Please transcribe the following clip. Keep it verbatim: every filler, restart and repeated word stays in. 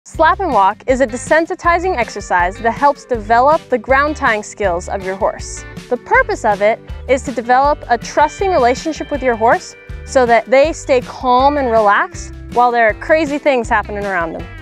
Slap and walk is a desensitizing exercise that helps develop the ground tying skills of your horse. The purpose of it is to develop a trusting relationship with your horse so that they stay calm and relaxed while there are crazy things happening around them.